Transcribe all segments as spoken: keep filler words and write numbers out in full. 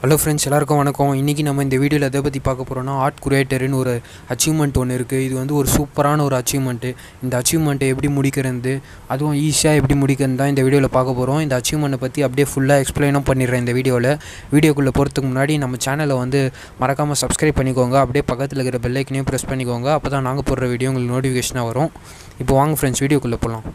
Hello friends, எல்லாருக்கும் வணக்கம். இன்றைக்கி நம்ம இந்த வீடியோவில் எதை பற்றி பார்க்க போகிறோன்னா, ஆர்ட் குரேட்டர்னு ஒரு அச்சீவ்மெண்ட் ஒன்று இருக்குது. இது வந்து ஒரு சூப்பரான ஒரு அச்சீவ்மெண்ட்டு. இந்த அச்சீவ்மெண்ட்டை எப்படி முடிக்கிறது, அதுவும் ஈஸியாக எப்படி முடிக்கிறது தான் இந்த வீடியோவில் பார்க்க போகிறோம். இந்த அச்சீவ்மெண்ட்டை பற்றி அப்படியே ஃபுல்லாக எக்ஸ்பிளைனும் பண்ணிடுறேன் இந்த வீடியோவில். வீடியோக்குள்ளே போகிறதுக்கு முன்னாடி நம்ம சேனலை வந்து மறக்காமல் சப்ஸ்கிரைப் பண்ணிக்கோங்க. அப்படியே பக்கத்தில் இருக்கிற பெல் ஐக்கனையும் ப்ரெஸ் பண்ணிக்கோங்க. அப்போ தான் நாங்கள் போடுற வீடியோ உங்களுக்கு நோட்டிஃபிகேஷனாக வரும். இப்போ வாங்க ஃப்ரெண்ட்ஸ், வீடியோக்குள்ளே போகலாம்.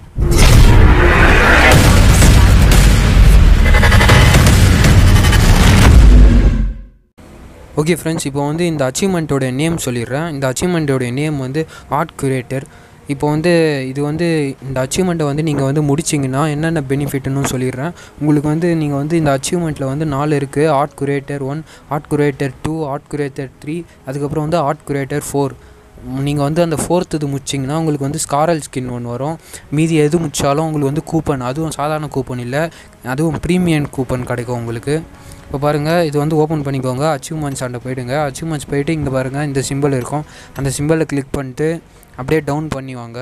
ஓகே ஃப்ரெண்ட்ஸ், இப்போ வந்து இந்த அச்சீவ்மெண்ட்டோடைய நேம் சொல்லிடுறேன். இந்த அச்சீவ்மெண்ட்டோடைய நேம் வந்து ஆர்ட் குரேட்டர். இப்போ வந்து இது வந்து இந்த அச்சீவ்மெண்ட்டை வந்து நீங்கள் வந்து முடிச்சிங்கன்னா என்னென்ன பெனிஃபிட்னு சொல்லிடுறேன். உங்களுக்கு வந்து நீங்கள் வந்து இந்த அச்சீவ்மெண்ட்டில் வந்து நாலு இருக்குது. Art curator one, art curator two, art curator three, அதுக்கப்புறம் வந்து ஆர்ட் குரேட்டர் ஃபோர். நீங்கள் வந்து அந்த ஃபோர்த்து இது முடிச்சிங்கன்னா உங்களுக்கு வந்து ஸ்காரல் ஸ்கின் ஒன்று வரும். மீதி எது முடித்தாலும் உங்களுக்கு வந்து கூப்பன், அதுவும் சாதாரண கூப்பன் இல்லை, அதுவும் ப்ரீமியம் கூப்பன் கிடைக்கும் உங்களுக்கு. இப்போ பாருங்கள், இது வந்து ஓப்பன் பண்ணிக்கோங்க. அச்சீவ்மெண்ட்ஸ் ஆண்ட போய்டுங்க. அச்சீவ்மெண்ட்ஸ் போய்ட்டு இங்கே பாருங்கள், இந்த சிம்பிள் இருக்கும். அந்த சிம்பிளை கிளிக் பண்ணிட்டு அப்படியே டவுன் பண்ணி வாங்க.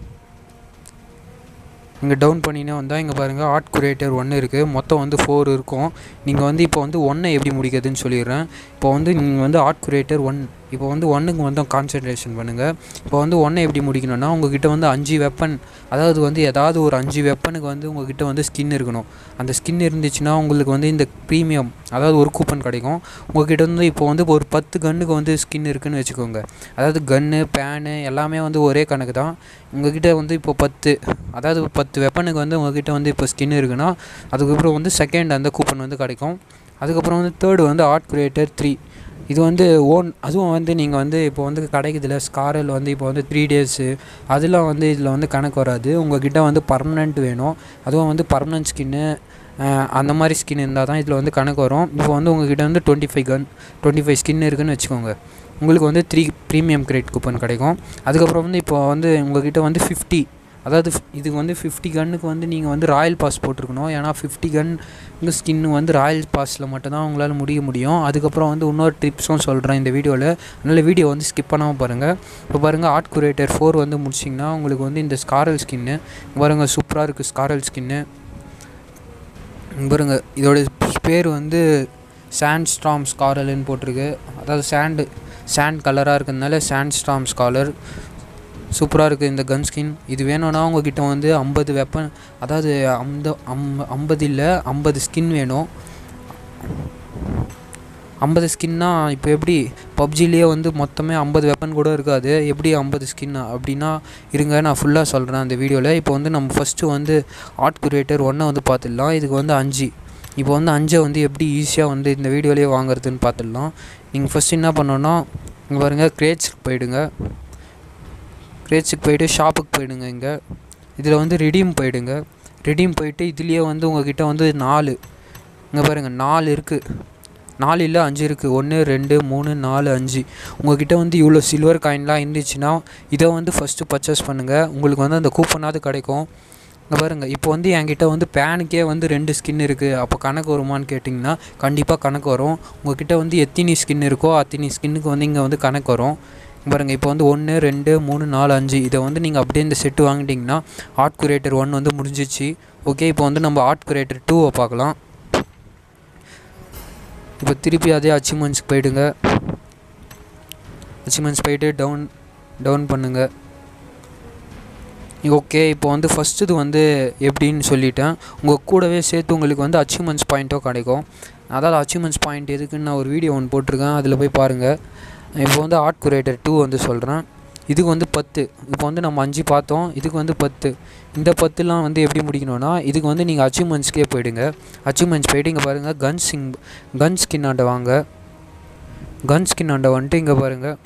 இங்கே டவுன் பண்ணினே வந்தால் இங்கே பாருங்கள், ஆர்ட் குரேட்டர் ஒன்று இருக்குது. மொத்தம் வந்து ஃபோர் இருக்கும். நீங்கள் வந்து இப்போ வந்து ஒன்றை எப்படி முடிக்கிறதுன்னு சொல்லிடுறேன். இப்போ வந்து நீங்கள் வந்து ஆர்ட் குரேட்டர் ஒன், இப்போ வந்து ஒன்றுக்கு வந்து கான்சன்ட்ரேஷன் பண்ணுங்கள். இப்போ வந்து ஒன்றை எப்படி முடிக்கணும்னா, உங்கள்கிட்ட வந்து அஞ்சு வெப்பன், அதாவது வந்து ஏதாவது ஒரு அஞ்சு வெப்பனுக்கு வந்து உங்கள்கிட்ட வந்து ஸ்கின் இருக்கணும். அந்த ஸ்கின் இருந்துச்சுன்னா உங்களுக்கு வந்து இந்த ப்ரீமியம், அதாவது ஒரு கூப்பன் கிடைக்கும். உங்கள்கிட்ட வந்து இப்போ வந்து ஒரு பத்து கன்னுக்கு வந்து ஸ்கின் இருக்குதுன்னு வச்சுக்கோங்க. அதாவது கன்னு, பேனு எல்லாமே வந்து ஒரே கணக்கு தான். உங்கள்கிட்ட வந்து இப்போ பத்து, அதாவது பத்து வெப்பனுக்கு வந்து உங்கள்கிட்ட வந்து இப்போ ஸ்கின் இருக்குன்னா, அதுக்கப்புறம் வந்து செகண்ட் அந்த கூப்பன் வந்து கிடைக்கும். அதுக்கப்புறம் வந்து தேர்டு வந்து ஆர்ட் குரேட்டர் த்ரீ. இது வந்து ஓன், அதுவும் வந்து நீங்கள் வந்து இப்போ வந்து கிடைக்குதுல ஸ்காரல் வந்து இப்போ வந்து த்ரீ டேஸு அதெலாம் வந்து இதில் வந்து கணக்கு வராது. உங்கள்கிட்ட வந்து பர்மனெண்ட் வேணும், அதுவும் வந்து பர்மனெண்ட் ஸ்கின்னு அந்த மாதிரி ஸ்கின் இருந்தால் தான் இதில் வந்து கணக்கு வரும். இப்போ வந்து உங்கள்கிட்ட வந்து twenty five gun twenty five skin இருக்குதுன்னு வச்சுக்கோங்க. உங்களுக்கு வந்து த்ரீ ப்ரீமியம் கிரேட் கூப்பன் கிடைக்கும். அதுக்கப்புறம் வந்து இப்போ வந்து உங்கள்கிட்ட வந்து ஃபிஃப்டி, அதாவது இதுக்கு வந்து ஃபிஃப்டி கன்னுக்கு வந்து நீங்கள் வந்து ராயல் பாஸ் போட்டிருக்கணும். ஏன்னா ஃபிஃப்டி கன் இந்த ஸ்கின்னு வந்து ராயல் பாஸில் மட்டும்தான் உங்களால் முடிய முடியும். அதுக்கப்புறம் வந்து இன்னொரு டிப்ஸும் சொல்கிறேன் இந்த வீடியோவில், அதனால் வீடியோ வந்து ஸ்கிப் பண்ணாமல் பாருங்கள். இப்போ பாருங்கள், ஆர்ட் குரேட்டர் ஃபோர் வந்து முடிச்சிங்கன்னா உங்களுக்கு வந்து இந்த ஸ்காரல் ஸ்கின்னு பாருங்கள், சூப்பராக இருக்குது ஸ்காரல் ஸ்கின்னு பாருங்கள். இதோடைய பேர் வந்து சாண்ட் ஸ்டார்ம் ஸ்காரல்னு போட்டிருக்கு. அதாவது சாண்டு சாண்ட் கலராக இருக்கிறதுனால சாண்ட் ஸ்டார்ம் ஸ்காலர். சூப்பராக இருக்குது இந்த கன் ஸ்கின். இது வேணும்னா உங்கள்கிட்ட வந்து ஐம்பது வெப்பன், அதாவது அந்த அம் ஐம்பது இல்லை ஐம்பது ஸ்கின் வேணும். ஐம்பது ஸ்கின்னா இப்போ எப்படி பப்ஜிலேயே வந்து மொத்தமே ஐம்பது வெப்பன் கூட இருக்காது, எப்படி ஐம்பது ஸ்கின்னா அப்படின்னா இருங்க, நான் ஃபுல்லாக சொல்கிறேன் அந்த வீடியோவில். இப்போ வந்து நம்ம ஃபஸ்ட்டு வந்து ஆர்ட் குரேட்டர் ஒன்றை வந்து பார்த்துடலாம். இதுக்கு வந்து அஞ்சு, இப்போ வந்து அஞ்சை வந்து எப்படி ஈஸியாக வந்து இந்த வீடியோலேயே வாங்குறதுன்னு பார்த்துடலாம். நீங்கள் ஃபஸ்ட்டு என்ன பண்ணோன்னா, இங்கே பாருங்கள், கிரேட்ஸுக்கு போயிடுங்க. கிரேட்ஸுக்கு போய்ட்டு ஷாப்புக்கு போயிடுங்க. இங்கே இதில் வந்து ரிடீம் போயிடுங்க. ரிடீம் போயிட்டு இதுலேயே வந்து உங்கள்கிட்ட வந்து நாலு, இங்கே பாருங்கள் நாலு இருக்குது, நாலு இல்லை அஞ்சு இருக்குது. ஒன்று ரெண்டு மூணு நாலு அஞ்சு. உங்கள்கிட்ட வந்து இவ்வளோ சில்வர் காயின்லாம் இருந்துச்சுன்னா இதை வந்து ஃபஸ்ட்டு பர்ச்சேஸ் பண்ணுங்கள். உங்களுக்கு வந்து அந்த கூப்பனாவது கிடைக்கும். இங்கே பாருங்கள், இப்போ வந்து என்கிட்ட வந்து பேனுக்கே வந்து ரெண்டு ஸ்கின் இருக்குது. அப்போ கணக்கு வருமானு கேட்டிங்கன்னா கண்டிப்பாக கணக்கு வரும். உங்கள்கிட்ட வந்து எத்தனை ஸ்கின் இருக்கோ அத்தனை ஸ்கின்னுக்கு வந்து இங்கே வந்து கணக்கு வரும். பாருங்கள், இப்போ வந்து ஒன்று ரெண்டு மூணு நாலு அஞ்சு, இதை வந்து நீங்கள் அப்படியே இந்த செட்டு வாங்கிட்டிங்கன்னா ஆர்ட் குரேட்டர் ஒன் வந்து முடிஞ்சிச்சு. ஓகே, இப்போ வந்து நம்ம ஆர்ட் குரேட்டர் டூவை பார்க்கலாம். இப்போ திருப்பி அதே அச்சீவ்மெண்ட்ஸ்க்கு போய்டுங்க. அச்சீவ்மெண்ட்ஸ் போய்ட்டு டவுன் டவுன் பண்ணுங்கள். ஓகே, இப்போ வந்து ஃபஸ்ட்டு இது வந்து எப்படின்னு சொல்லிட்டேன். உங்கள் கூடவே சேர்த்து உங்களுக்கு வந்து அச்சீவ்மெண்ட்ஸ் பாயிண்ட்டும் கிடைக்கும். அதாவது அச்சீவ்மெண்ட்ஸ் பாயிண்ட் எதுக்குன்னு நான் ஒரு வீடியோ ஒன்று போட்டிருக்கேன், அதில் போய் பாருங்கள். இப்போ வந்து ஆர்ட் குரேட்டர் டூ வந்து சொல்கிறேன். இதுக்கு வந்து பத்து, இப்போ வந்து நம்ம அஞ்சு பார்த்தோம், இதுக்கு வந்து பத்து. இந்த பத்துலாம் வந்து எப்படி முடிக்கணும்னா, இதுக்கு வந்து நீங்கள் அச்சீவ்மெண்ட்ஸ்க்கே போய்டுங்க. அச்சீவ்மெண்ட்ஸ் போய்ட்டு இங்கே பாருங்கள், கன் சிங் கன் ஸ்கின் ஆண்ட வாங்க. கன் ஸ்கின் ஆண்ட வந்துட்டு இங்கே பாருங்கள்,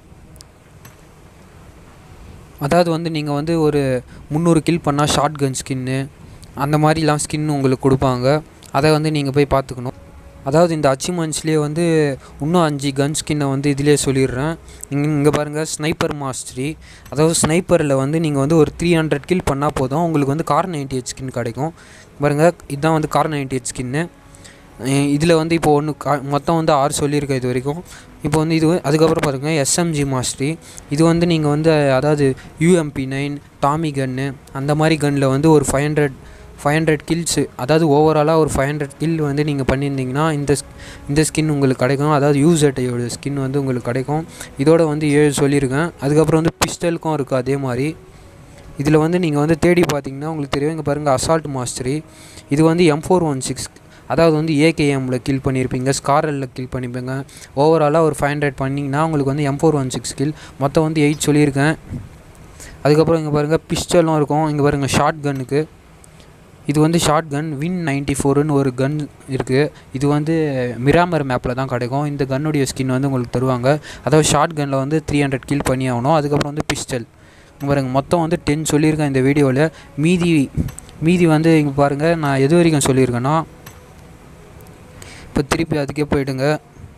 அதாவது வந்து நீங்கள் வந்து ஒரு முந்நூறு கில் பண்ணால் ஷார்ட் கன் ஸ்கின்னு அந்த மாதிரிலாம் ஸ்கின் உங்களுக்கு கொடுப்பாங்க. அதை வந்து நீங்கள் போய் பார்த்துக்கணும். அதாவது இந்த அச்சீவ்மெண்ட்ஸ்லேயே வந்து இன்னும் அஞ்சு கன் ஸ்கின்னை வந்து இதிலே சொல்லிடுறேன். இங்கே இங்கே பாருங்கள், ஸ்னைப்பர் மாஸ்டரி. அதாவது ஸ்னைப்பரில் வந்து நீங்கள் வந்து ஒரு த்ரீ ஹண்ட்ரட் கில் பண்ணால் போதும், உங்களுக்கு வந்து கார் நைன்டி எயிட் ஸ்கின் கிடைக்கும். பாருங்கள், இதுதான் வந்து கார் நைன்டி எயிட் ஸ்கின்னு. இதில் வந்து இப்போ ஒன்று கா மொத்தம் வந்து ஆறு சொல்லியிருக்கேன் இது வரைக்கும். இப்போ வந்து இது அதுக்கப்புறம் பாருங்கள், எஸ்எம்ஜி மாஸ்டரி. இது வந்து நீங்கள் வந்து அதாவது யூஎம்பி நைன் டாமி கன்னு அந்த மாதிரி கன்னில் வந்து ஒரு five hundred five hundred kills, அதாவது ஓவராலாக ஒரு ஃபைவ் ஹண்ட்ரட் கில் வந்து நீங்கள் பண்ணியிருந்தீங்கன்னா இந்த இந்த ஸ்கின் உங்களுக்கு கிடைக்கும். அதாவது யூசர்டையோட ஸ்கின் வந்து உங்களுக்கு கிடைக்கும். இதோட வந்து ஏழு சொல்லியிருக்கேன். அதுக்கப்புறம் வந்து பிஸ்டலுக்கும் இருக்குது அதே மாதிரி. இதில் வந்து நீங்கள் வந்து தேடி பார்த்தீங்கன்னா உங்களுக்கு தெரியும். இங்கே பாருங்கள், அசால்ட் மாஸ்டரி. இது வந்து எம் ஃபோர் ஒன் சிக்ஸ், அதாவது வந்து ஏகேஎம்மில் கில் பண்ணியிருப்பீங்க, ஸ்காரலில் கில் பண்ணியிருப்பீங்க. ஓவராலாக ஒரு ஃபைவ் ஹண்ட்ரட் பண்ணிங்கன்னா உங்களுக்கு வந்து M four one six kill. மொத்தம் வந்து எயிட் சொல்லியிருக்கேன். அதுக்கப்புறம் இங்கே பாருங்கள் பிஸ்டலும் இருக்கும். இங்கே பாருங்கள் ஷார்ட் கன்னுக்கு, இது வந்து ஷார்ட் கன் வின் நைன்ட்டி ஃபோருன்னு ஒரு கன் இருக்குது. இது வந்து மிராமர் மேப்பில் தான் கிடைக்கும். இந்த கன்னுடைய ஸ்கின் வந்து உங்களுக்கு தருவாங்க. அதாவது ஷார்ட் கன்னில் வந்து த்ரீ ஹண்ட்ரட் கில் பண்ணி ஆகணும். அதுக்கப்புறம் வந்து பிஸ்டல் பாருங்கள், மொத்தம் வந்து டென் சொல்லியிருக்கேன் இந்த வீடியோவில். மீதி மீதி வந்து இங்கே பாருங்கள், நான் எது வரைக்கும் சொல்லியிருக்கேன்னா, இப்போ திருப்பி அதுக்கே போய்டுங்க.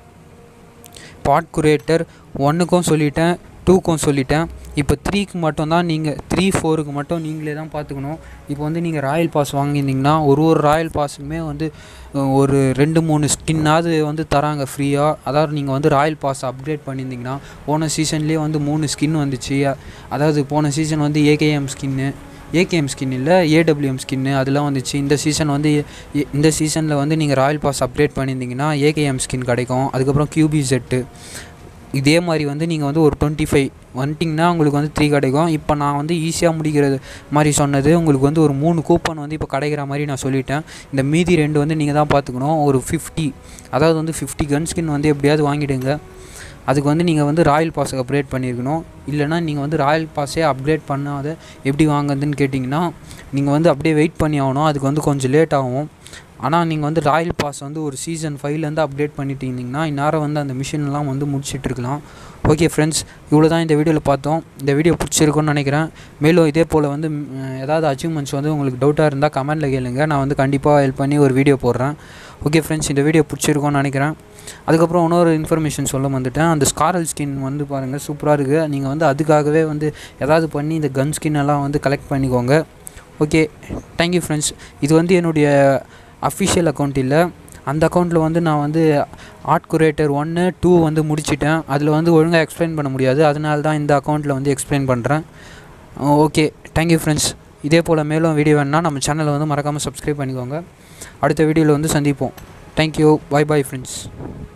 பாட் குரேட்டர் ஒன்றுக்கும் சொல்லிட்டேன், டூக்கும் சொல்லிட்டேன். இப்போ த்ரீக்கு மட்டும் தான் நீங்கள், த்ரீ ஃபோருக்கு மட்டும் நீங்களே தான் பார்த்துக்கணும். இப்போ வந்து நீங்கள் ராயல் பாஸ் வாங்கியிருந்தீங்கன்னா ஒரு ஒரு ராயல் பாஸுக்குமே வந்து ஒரு ரெண்டு மூணு ஸ்கின்னாவது வந்து தராங்க ஃப்ரீயாக. அதாவது நீங்கள் வந்து ராயல் பாஸ் அப்கிரேட் பண்ணியிருந்தீங்கன்னா, போன சீசன்லேயே வந்து மூணு ஸ்கின் வந்துச்சு. அதாவது போன சீசன் வந்து ஏகேஎம் ஸ்கின்னு, ஏகேஎம் ஸ்கின் இல்லை ஏடபிள்யூஎம் ஸ்கின்னு அதெல்லாம் வந்துச்சு. இந்த சீசன் வந்து இந்த சீசனில் வந்து நீங்கள் ராயல் பாஸ் அப்கிரேட் பண்ணியிருந்தீங்கன்னா ஏகேஎம் ஸ்கின் கிடைக்கும். அதுக்கப்புறம் கியூபி செட்டு இதே மாதிரி வந்து நீங்கள் வந்து ஒரு டுவெண்ட்டி ஃபைவ் வந்துட்டிங்கன்னா உங்களுக்கு வந்து த்ரீ கிடைக்கும். இப்போ நான் வந்து ஈஸியாக முடிக்கிறது மாதிரி சொன்னது, உங்களுக்கு வந்து ஒரு மூணு கூப்பன் வந்து இப்போ கிடைக்கிற மாதிரி நான் சொல்லிட்டேன். இந்த மீதி ரெண்டு வந்து நீங்கள் தான் பார்த்துக்கணும். ஒரு ஃபிஃப்டி, அதாவது வந்து ஃபிஃப்டி கன் ஸ்கின் வந்து எப்படியாவது வாங்கிடுங்க. அதுக்கு வந்து நீங்கள் வந்து ராயல் பாஸை அப்கிரேட் பண்ணியிருக்கணும். இல்லைனா நீங்கள் வந்து ராயல் பாஸே அப்கிரேட் பண்ணாத எப்படி வாங்குறதுன்னு கேட்டிங்கன்னா, நீங்கள் வந்து அப்படியே வெயிட் பண்ணி ஆகணும். அதுக்கு வந்து கொஞ்சம் லேட் ஆகும். ஆனால் நீங்கள் வந்து ராயல் பாஸ் வந்து ஒரு சீசன் ஃபைவ்லேருந்து அப்டேட் பண்ணிட்டீங்கன்னா இந்நேரம் வந்து அந்த மிஷின்லாம் வந்து முடிச்சிட்ருக்கலாம். ஓகே ஃப்ரெண்ட்ஸ், இவ்வளோ தான் இந்த வீடியோவில் பார்த்தோம். இந்த வீடியோ பிடிச்சிருக்குன்னு நினைக்கிறேன். மேலும் இதே போல் வந்து ஏதாவது அச்சீவ்மெண்ட்ஸ் வந்து உங்களுக்கு டவுட்டாக இருந்தால் கமெண்ட்டில் கேளுங்க. நான் வந்து கண்டிப்பாக ஹெல்ப் பண்ணி ஒரு வீடியோ போடுறேன். ஓகே ஃப்ரெண்ட்ஸ், இந்த வீடியோ பிடிச்சிருக்குன்னு நினைக்கிறேன். அதுக்கப்புறம் இன்னொரு இன்ஃபர்மேஷன் சொல்ல வந்துட்டேன். அந்த ஸ்காரல் ஸ்கின் வந்து பாருங்கள் சூப்பராக இருக்குது. நீங்கள் வந்து அதுக்காகவே வந்து ஏதாவது பண்ணி இந்த கன் ஸ்கின் எல்லாம் வந்து கலெக்ட் பண்ணிக்கோங்க. Okay, thank you friends. இது வந்து என்னுடைய அஃபிஷியல் அக்கௌண்ட் இல்லை. அந்த அக்கௌண்ட்டில் வந்து நான் வந்து ஆர்ட் குரேட்டர் ஒன்று டூ வந்து முடிச்சிட்டேன். அதில் வந்து ஒழுங்காக எக்ஸ்பிளைன் பண்ண முடியாது. அதனால தான் இந்த அக்கௌண்ட்டில் வந்து எக்ஸ்பிளைன் பண்ணுறேன். Okay, thank you friends. இதே போல் மேலும் வீடியோ வேணுன்னா நம்ம சேனலை வந்து மறக்காமல் சப்ஸ்கிரைப் பண்ணிக்கோங்க. அடுத்த வீடியோவில் வந்து சந்திப்போம். Thank you, bye bye friends.